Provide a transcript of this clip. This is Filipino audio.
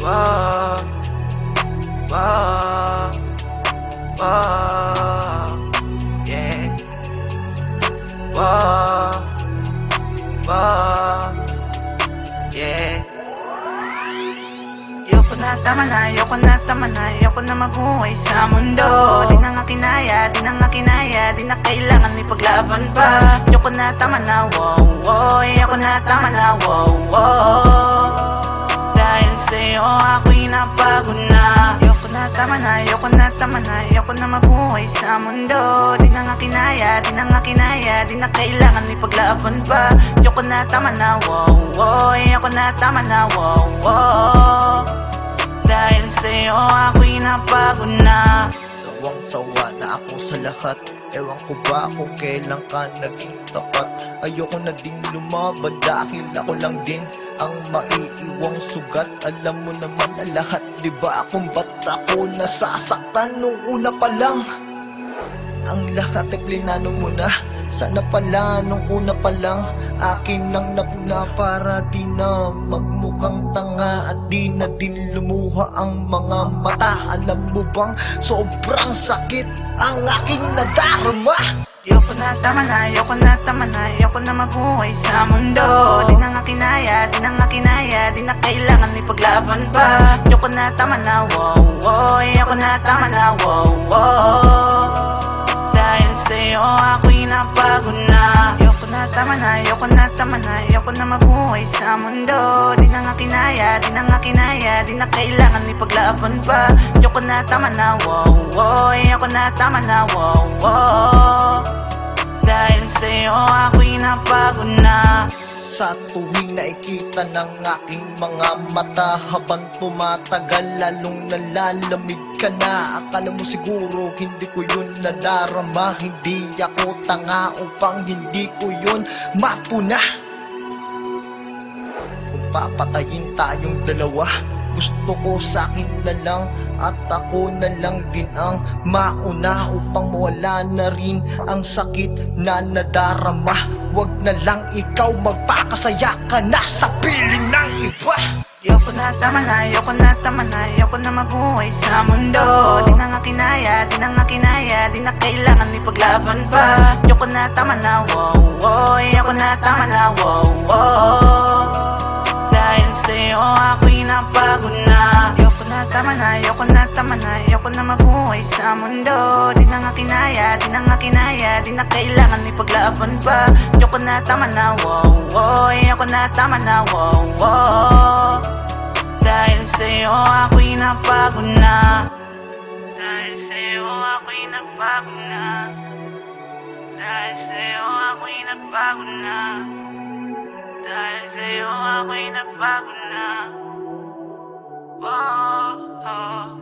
Wow, wow, wow, yeah. Wow, wow, yeah. Ayoko na, tama na, ayoko na, tama na, ayoko na mabuhay sa mundo. Di na nga kinaya, di na nga kinaya, di na kailangan ipaglaban pa. Ayoko na, tama na, wow, wow, ayoko na, tama na, wow, wow. Dahil sa'yo ako'y napagod na. Ayoko na, tama na, ayoko na, tama na, ayoko na mabuhay sa mundo. Di na nga kinaya, di na nga kinaya, di na kailangan ipaglaban pa. Ayoko na, tama na, wow, wow, ayoko na, tama na, wow, wow. Dahil sa'yo ako'y napagod na. Sawang-sawa na ako sa lahat. Ewan ko ba kung kailan ka naging tapat. Ayoko na ding lumaban dahil ako lang din ang maiiwang sugat. Alam mo naman na lahat, diba, kung ba't ako nasasaktan nung una pa lang. Ang lahat ay plinano mo na. Sana pala nung una pa lang akin nang napuna para di na magmukhang tanga at di na din lumuha ang mga mata. Alam mo bang sobrang sakit ang aking nadarama? Ayoko na, tama na, ayoko na, tama na, ayoko na mabuhay sa mundo. Di na nga kinaya, di na nga kinaya, di na kailangan ipaglaban pa. Ayoko na, tama na, wow, wow, ayoko na, tama na, wow, wow. Dahil sa'yo ako'y napagod na. Ayoko na, tama na, ayoko na, tama na, ayoko na mabuhay sa mundo. Di na nga kinaya, di na nga kinaya, di na kailangan ipaglaban pa. Ayoko na, tama na, wow, wow, ayoko na, tama na, wow, wow. Dahil sa'yo ako'y napagod na. Sa tuwing nakikita ng aking mga mata, habang tumatagal lalong nalalamig ka na. Akala mo siguro hindi ko yun nadarama. Hindi ako tanga upang hindi ko yun mapuna. Kung papatayin tayong dalawa, gusto ko sa'kin na lang at ako na lang din ang mauna upang mawala na rin ang sakit na nadarama. Wag na lang ikaw magpakasaya ka na sa piling ng iba. Ayoko na, tama na, ayoko na, tama na, ayoko na mabuhay sa mundo. Di na nga kinaya, di na nga kinaya, di na kailangan ipaglaban pa. Ayoko na, tama na, wow, wow, ayoko na, tama na, wow, wow. Dahil sa'yo ako'y napagod na. Ayoko na, tama na, ayoko na, tama na, ayoko na mabuhay sa mundo. Di na nga kinaya, di na nga kinaya, di na kailangan ipaglaban pa. Ayoko na, tama na, wow, wow, ayoko na, tama na, wow, wow. Dahil sa'yo ako'y napagod na. Dahil sa'yo ako'y napagod na. Dahil sa'yo ako'y napagod na. Dahil sa'yo ako'y napagod na. Oh, oh.